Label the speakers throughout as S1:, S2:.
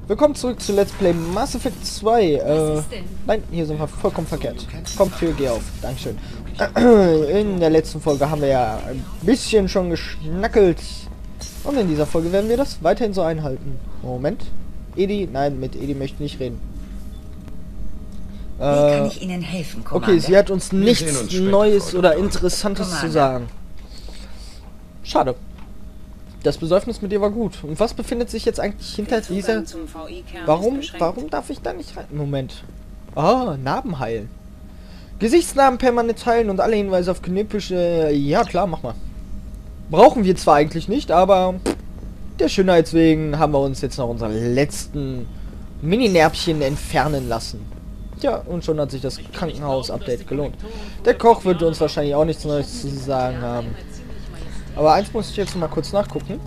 S1: Willkommen zurück zu Let's Play Mass Effect 2. Nein, hier sind wir vollkommen verkehrt. Kopftür, geh auf. Dankeschön. In der letzten Folge haben wir ja ein bisschen schon geschnackelt. Und in dieser Folge werden wir das weiterhin so einhalten. Moment. Edi? Nein, mit Edi möchte ich nicht reden.
S2: Wie kann ich Ihnen helfen, Commander?
S1: Okay, sie hat uns nichts Neues oder Interessantes zu sagen. Schade. Das Besäufnis mit ihr war gut. Und was befindet sich jetzt eigentlich hinter dieser... Warum darf ich da nicht rein? Moment. Ah, Narben heilen. Gesichtsnarben permanent heilen und alle Hinweise auf knippische... Ja, klar, mach mal. Brauchen wir zwar eigentlich nicht, aber... Der Schönheits wegen haben wir uns jetzt noch unser letzten Mini-Närbchen entfernen lassen. Ja, und schon hat sich das Krankenhaus-Update gelohnt. Der Koch wird uns wahrscheinlich auch nichts Neues zu sagen haben. Aber eins muss ich jetzt mal kurz nachgucken.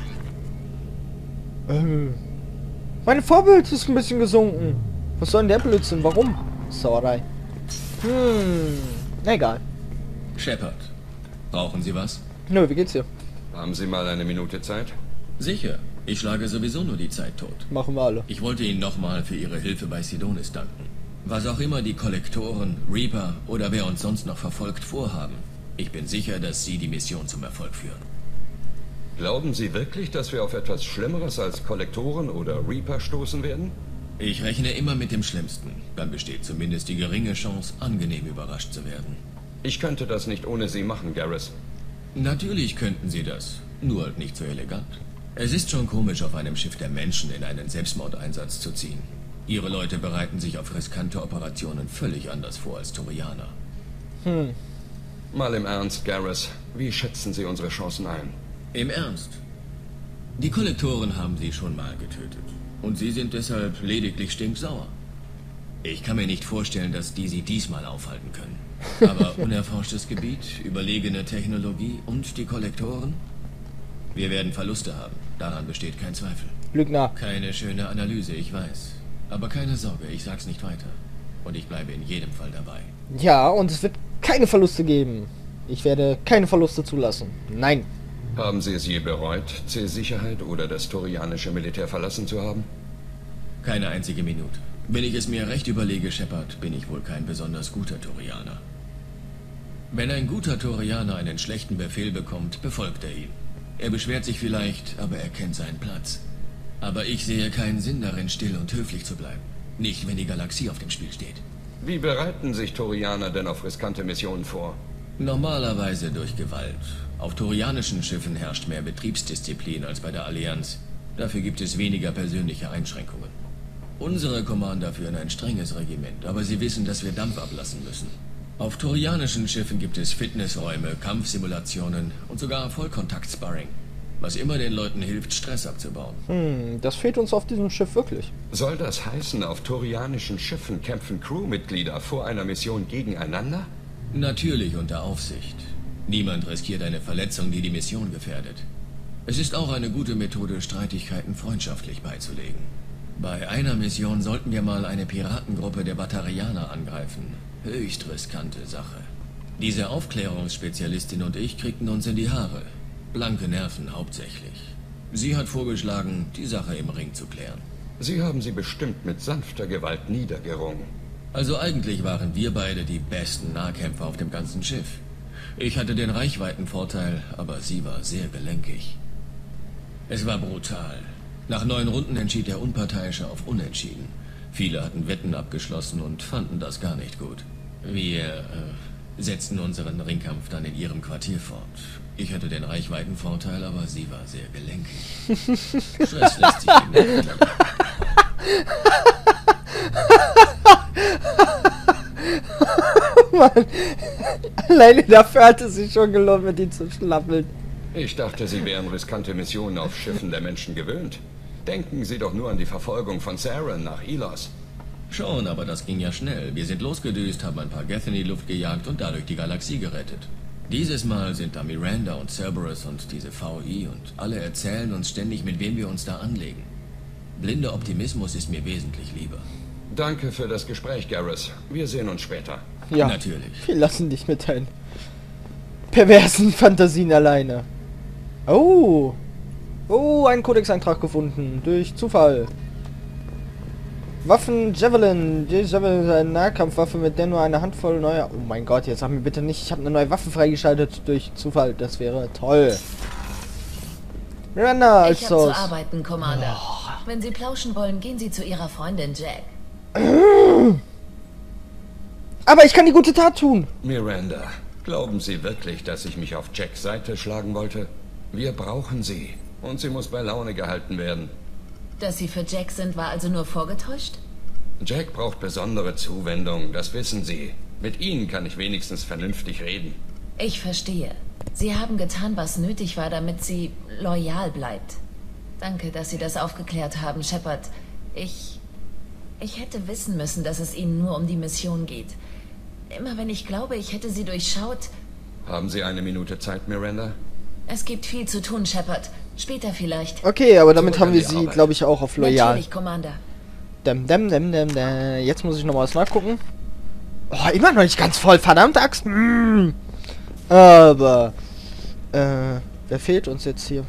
S1: Mein Vorbild ist ein bisschen gesunken. Was soll denn der Blödsinn? Warum? Sauerei. Egal.
S3: Shepard, brauchen Sie was?
S1: Nö, wie geht's dir?
S4: Haben Sie mal eine Minute Zeit?
S3: Sicher. Ich schlage sowieso nur die Zeit tot.
S1: Machen wir alle.
S3: Ich wollte Ihnen nochmal für Ihre Hilfe bei Sidonis danken. Was auch immer die Kollektoren, Reaper oder wer uns sonst noch verfolgt vorhaben, ich bin sicher, dass Sie die Mission zum Erfolg führen.
S4: Glauben Sie wirklich, dass wir auf etwas Schlimmeres als Kollektoren oder Reaper stoßen werden?
S3: Ich rechne immer mit dem Schlimmsten. Dann besteht zumindest die geringe Chance, angenehm überrascht zu werden.
S4: Ich könnte das nicht ohne Sie machen, Garrus.
S3: Natürlich könnten Sie das, nur halt nicht so elegant. Es ist schon komisch, auf einem Schiff der Menschen in einen Selbstmordeinsatz zu ziehen. Ihre Leute bereiten sich auf riskante Operationen völlig anders vor als Turianer.
S4: Mal im Ernst, Garrus. Wie schätzen Sie unsere Chancen ein?
S3: Im Ernst? Die Kollektoren haben Sie schon mal getötet. Und Sie sind deshalb lediglich stinksauer. Ich kann mir nicht vorstellen, dass die Sie diesmal aufhalten können. Aber unerforschtes Gebiet, überlegene Technologie und die Kollektoren? Wir werden Verluste haben. Daran besteht kein Zweifel.
S1: Lügner.
S3: Keine schöne Analyse, ich weiß. Aber keine Sorge, ich sag's nicht weiter. Und ich bleibe in jedem Fall dabei.
S1: Ja, und es wird keine Verluste geben. Ich werde keine Verluste zulassen. Nein.
S4: Haben Sie es je bereut, C-Sicherheit oder das turianische Militär verlassen zu haben?
S3: Keine einzige Minute. Wenn ich es mir recht überlege, Shepard, bin ich wohl kein besonders guter Turianer. Wenn ein guter Turianer einen schlechten Befehl bekommt, befolgt er ihn. Er beschwert sich vielleicht, aber er kennt seinen Platz. Aber ich sehe keinen Sinn darin, still und höflich zu bleiben. Nicht, wenn die Galaxie auf dem Spiel steht.
S4: Wie bereiten sich Turianer denn auf riskante Missionen vor?
S3: Normalerweise durch Gewalt. Auf turianischen Schiffen herrscht mehr Betriebsdisziplin als bei der Allianz. Dafür gibt es weniger persönliche Einschränkungen. Unsere Commander führen ein strenges Regiment, aber sie wissen, dass wir Dampf ablassen müssen. Auf turianischen Schiffen gibt es Fitnessräume, Kampfsimulationen und sogar Vollkontakt-Sparring. Was immer den Leuten hilft, Stress abzubauen.
S1: Das fehlt uns auf diesem Schiff wirklich.
S4: Soll das heißen, auf turianischen Schiffen kämpfen Crewmitglieder vor einer Mission gegeneinander?
S3: Natürlich unter Aufsicht. Niemand riskiert eine Verletzung, die die Mission gefährdet. Es ist auch eine gute Methode, Streitigkeiten freundschaftlich beizulegen. Bei einer Mission sollten wir mal eine Piratengruppe der Batarianer angreifen. Höchst riskante Sache. Diese Aufklärungsspezialistin und ich kriegten uns in die Haare. Blanke Nerven hauptsächlich. Sie hat vorgeschlagen, die Sache im Ring zu klären.
S4: Sie haben sie bestimmt mit sanfter Gewalt niedergerungen.
S3: Also eigentlich waren wir beide die besten Nahkämpfer auf dem ganzen Schiff. Ich hatte den Reichweitenvorteil, aber sie war sehr gelenkig. Es war brutal. Nach 9 Runden entschied der Unparteiische auf Unentschieden. Viele hatten Wetten abgeschlossen und fanden das gar nicht gut. Wir setzten unseren Ringkampf dann in ihrem Quartier fort. Ich hatte den Reichweitenvorteil, aber sie war sehr gelenkig. Stress lässt sich nicht verlieren.
S1: Mann. Alleine dafür hat es sich schon gelohnt, mit ihm zu schlappeln.
S4: Ich dachte, Sie wären riskante Missionen auf Schiffen der Menschen gewöhnt. Denken Sie doch nur an die Verfolgung von Saren nach Ilos.
S3: Schon, aber das ging ja schnell. Wir sind losgedüst, haben ein paar Geth in die Luft gejagt und dadurch die Galaxie gerettet. Dieses Mal sind da Miranda und Cerberus und diese VI und alle erzählen uns ständig, mit wem wir uns da anlegen. Blinder Optimismus ist mir wesentlich lieber.
S4: Danke für das Gespräch, Garrus. Wir sehen uns später.
S1: Ja,
S3: natürlich.
S1: Wir lassen dich mit deinen perversen Fantasien alleine. Oh, ein Kodexeintrag gefunden. Durch Zufall. Waffen Javelin. Die Javelin ist eine Nahkampfwaffe, mit der nur eine Handvoll neuer... Oh mein Gott, jetzt sag mir bitte nicht, ich habe eine neue Waffe freigeschaltet durch Zufall. Das wäre toll. Miranda als
S5: Ich habe
S1: Source.
S5: zu arbeiten, Commander. Wenn Sie plauschen wollen, gehen Sie zu Ihrer Freundin Jack.
S1: Aber ich kann die gute Tat tun.
S4: Miranda, glauben Sie wirklich, dass ich mich auf Jacks Seite schlagen wollte? Wir brauchen sie. Und sie muss bei Laune gehalten werden.
S5: Dass Sie für Jack sind, war also nur vorgetäuscht?
S4: Jack braucht besondere Zuwendung, das wissen Sie. Mit Ihnen kann ich wenigstens vernünftig reden.
S5: Ich verstehe. Sie haben getan, was nötig war, damit sie loyal bleibt. Danke, dass Sie das aufgeklärt haben, Shepard. Ich hätte wissen müssen, dass es Ihnen nur um die Mission geht. Immer wenn ich glaube, ich hätte sie durchschaut...
S4: Haben Sie eine Minute Zeit, Miranda?
S5: Es gibt viel zu tun, Shepard. Später vielleicht.
S1: Okay, aber damit
S4: Zurück
S1: haben
S4: an
S1: wir
S4: die
S1: sie,
S4: Arbeit.
S1: glaube ich, auch auf loyal.
S5: Natürlich, Commander.
S1: Jetzt muss ich noch mal was nachgucken. Oh, immer noch nicht ganz voll, verdammte Axt. Aber, wer fehlt uns jetzt hier?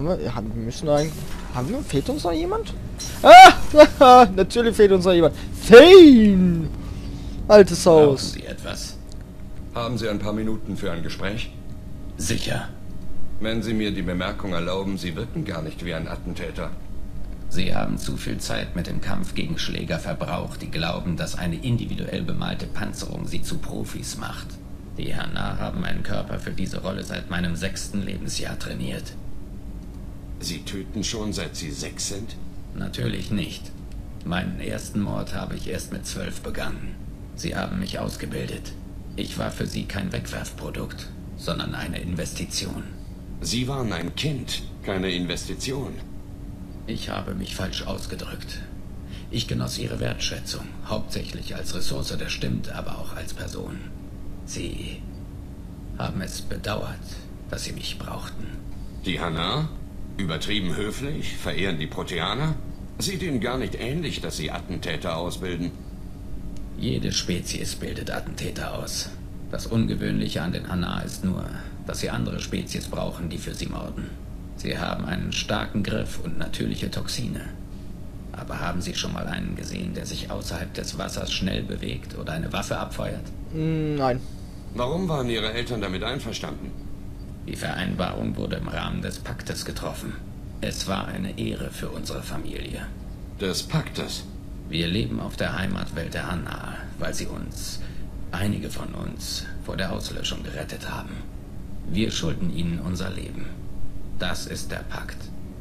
S1: Fehlt uns noch jemand? Ah, natürlich fehlt uns noch jemand. Thane! Altes
S3: Brauchen
S1: Haus.
S3: Sie etwas?
S4: Haben Sie ein paar Minuten für ein Gespräch?
S3: Sicher.
S4: Wenn Sie mir die Bemerkung erlauben, Sie wirken gar nicht wie ein Attentäter.
S3: Sie haben zu viel Zeit mit dem Kampf gegen Schläger verbraucht, die glauben, dass eine individuell bemalte Panzerung sie zu Profis macht. Die Hana haben meinen Körper für diese Rolle seit meinem 6. Lebensjahr trainiert.
S4: Sie töten schon, seit Sie 6 sind?
S3: Natürlich nicht. Meinen ersten Mord habe ich erst mit 12 begangen. Sie haben mich ausgebildet. Ich war für sie kein Wegwerfprodukt, sondern eine Investition.
S4: Sie waren ein Kind, keine Investition.
S3: Ich habe mich falsch ausgedrückt. Ich genoss ihre Wertschätzung, hauptsächlich als Ressource, das stimmt, aber auch als Person. Sie haben es bedauert, dass sie mich brauchten.
S4: Die Hana? Übertrieben höflich? Verehren die Proteaner? Sieht Ihnen gar nicht ähnlich, dass Sie Attentäter ausbilden.
S3: Jede Spezies bildet Attentäter aus. Das Ungewöhnliche an den Hana ist nur, dass sie andere Spezies brauchen, die für sie morden. Sie haben einen starken Griff und natürliche Toxine. Aber haben Sie schon mal einen gesehen, der sich außerhalb des Wassers schnell bewegt oder eine Waffe abfeuert?
S1: Nein.
S4: Warum waren Ihre Eltern damit einverstanden?
S3: Die Vereinbarung wurde im Rahmen des Paktes getroffen. Es war eine Ehre für unsere Familie.
S4: Des Paktes?
S3: Wir leben auf der Heimatwelt der Hana, weil sie einige von uns, vor der Auslöschung gerettet haben. Wir schulden ihnen unser Leben. Das ist der Pakt.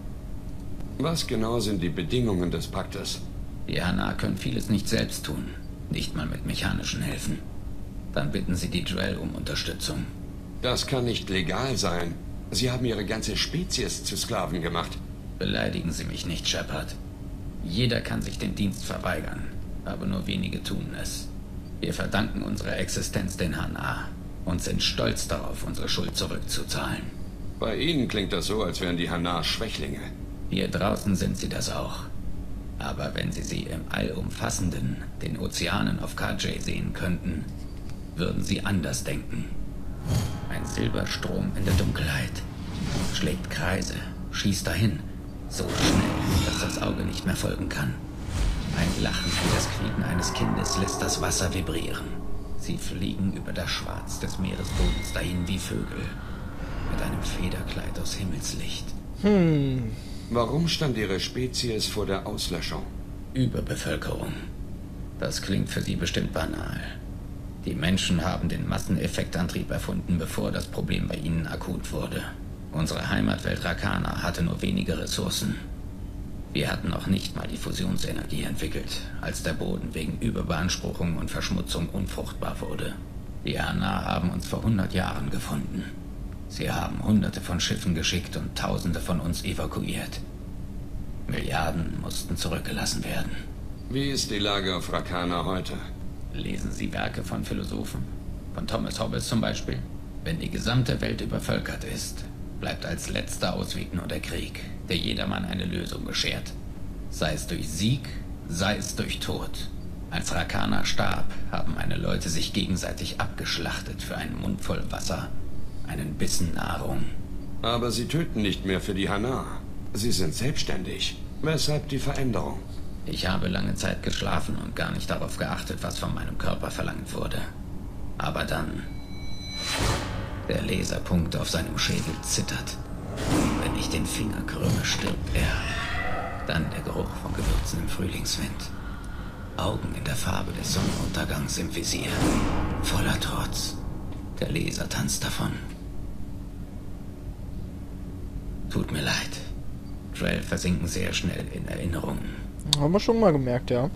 S4: Was genau sind die Bedingungen des Paktes?
S3: Die Hana können vieles nicht selbst tun, nicht mal mit mechanischen Helfen. Dann bitten sie die Drell um Unterstützung.
S4: Das kann nicht legal sein. Sie haben Ihre ganze Spezies zu Sklaven gemacht.
S3: Beleidigen Sie mich nicht, Shepard. Jeder kann sich den Dienst verweigern, aber nur wenige tun es. Wir verdanken unsere Existenz den Hana und sind stolz darauf, unsere Schuld zurückzuzahlen.
S4: Bei Ihnen klingt das so, als wären die Hana Schwächlinge.
S3: Hier draußen sind sie das auch. Aber wenn Sie sie im Allumfassenden, den Ozeanen auf KJ sehen könnten, würden Sie anders denken. Ein Silberstrom in der Dunkelheit. Schlägt Kreise, schießt dahin. So schnell, dass das Auge nicht mehr folgen kann. Ein Lachen wie das Quieken eines Kindes lässt das Wasser vibrieren. Sie fliegen über das Schwarz des Meeresbodens dahin wie Vögel. Mit einem Federkleid aus Himmelslicht.
S4: Warum stand Ihre Spezies vor der Auslöschung?
S3: Überbevölkerung. Das klingt für Sie bestimmt banal. Die Menschen haben den Masseneffektantrieb erfunden, bevor das Problem bei ihnen akut wurde. Unsere Heimatwelt Rakana hatte nur wenige Ressourcen. Wir hatten noch nicht mal die Fusionsenergie entwickelt, als der Boden wegen Überbeanspruchung und Verschmutzung unfruchtbar wurde. Die Hana haben uns vor 100 Jahren gefunden. Sie haben Hunderte von Schiffen geschickt und Tausende von uns evakuiert. Milliarden mussten zurückgelassen werden.
S4: Wie ist die Lage auf Rakana heute?
S3: Lesen Sie Werke von Philosophen, von Thomas Hobbes zum Beispiel. Wenn die gesamte Welt übervölkert ist, bleibt als letzter Ausweg nur der Krieg, der jedermann eine Lösung beschert. Sei es durch Sieg, sei es durch Tod. Als Rakana starb, haben meine Leute sich gegenseitig abgeschlachtet für einen Mund voll Wasser, einen Bissen Nahrung.
S4: Aber Sie töten nicht mehr für die Hana. Sie sind selbstständig. Weshalb die Veränderung?
S6: Ich habe lange Zeit geschlafen und gar nicht darauf geachtet, was von meinem Körper verlangt wurde. Aber dann... Der Laserpunkt auf seinem Schädel zittert. Wenn ich den Finger krümme, stirbt er. Dann der Geruch von Gewürzen im Frühlingswind. Augen in der Farbe des Sonnenuntergangs im Visier. Voller Trotz. Der Laser tanzt davon. Tut mir leid. Drell versinken sehr schnell in Erinnerungen.
S1: Haben wir schon mal gemerkt, ja.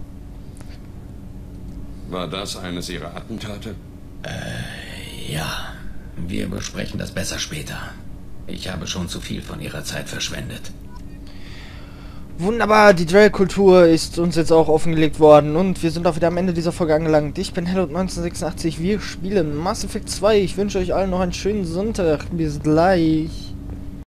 S4: War das eines Ihrer Attentate?
S6: Ja. Wir besprechen das besser später. Ich habe schon zu viel von Ihrer Zeit verschwendet.
S1: Wunderbar, die Drell-Kultur ist uns jetzt auch offengelegt worden und wir sind auch wieder am Ende dieser Folge angelangt. Ich bin Hello1986, wir spielen Mass Effect 2. Ich wünsche euch allen noch einen schönen Sonntag. Bis gleich.